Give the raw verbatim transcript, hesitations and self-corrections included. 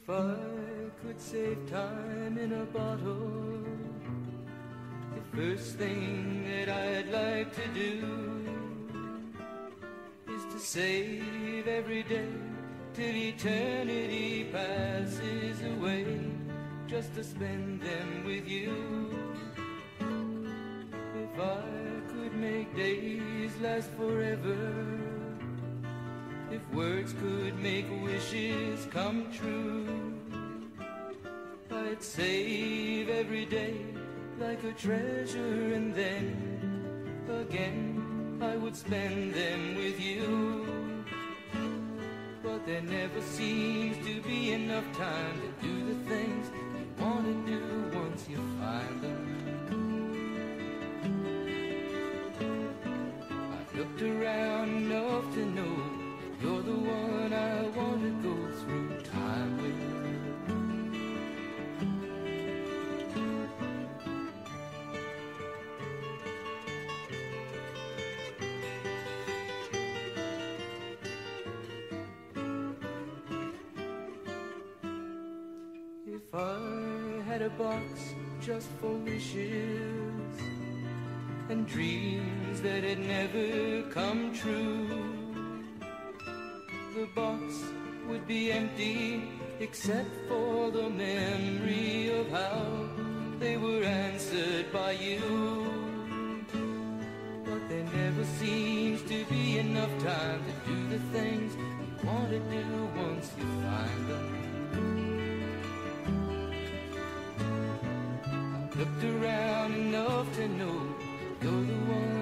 If I could save time in a bottle, the first thing that I'd like to do is to save every day till eternity passes away, just to spend them with you. If I could make days last forever, if words could make wishes come true, I'd save every day like a treasure, and then again I would spend them with you. But there never seems to be enough time to do the things you want to do once you find them. I've looked around enough to know you're the one I want to go through time with. If I had a box just for wishes and dreams that had never come true, the box would be empty except for the memory of how they were answered by you. But there never seems to be enough time to do the things you want to do once you find them. I've looked around enough to know you're the one